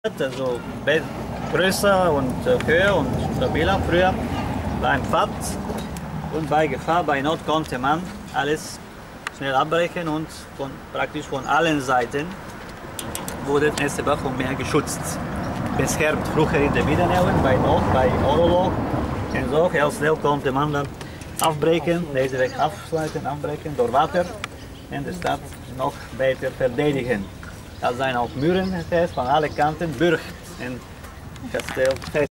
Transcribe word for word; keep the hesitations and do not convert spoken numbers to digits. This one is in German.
Also größer und höher und stabiler. Früher beim Pfad und bei Gefahr, bei Not konnte man alles schnell abbrechen und von, praktisch von allen Seiten wurde das Bachmeer geschützt. Beschermt früher in den Middeleeuwen bei Not, bei oorlog en zo. Heel snel konnte man dann afbreken, deze weg afsluiten, afbreken door water en de stad nog beter verdedigen. Dat zijn ook muren van alle kanten, burcht en kasteel.